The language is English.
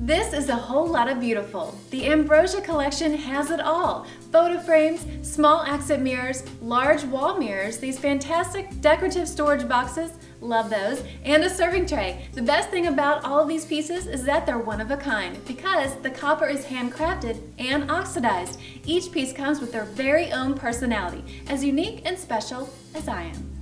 This is a whole lot of beautiful. The Ambrosia collection has it all. Photo frames, small accent mirrors, large wall mirrors, these fantastic decorative storage boxes, love those, and a serving tray. The best thing about all of these pieces is that they're one of a kind because the copper is handcrafted and oxidized. Each piece comes with their very own personality, as unique and special as I am.